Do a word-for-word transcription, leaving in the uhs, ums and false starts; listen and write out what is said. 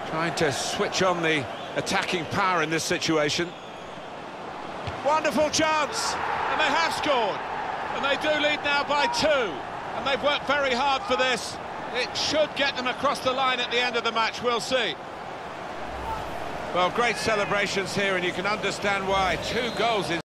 Trying to switch on the attacking power in this situation. Wonderful chance! And they have scored. And they do lead now by two. And they've worked very hard for this. It should get them across the line at the end of the match, we'll see. Well, great celebrations here, and you can understand why. Two goals in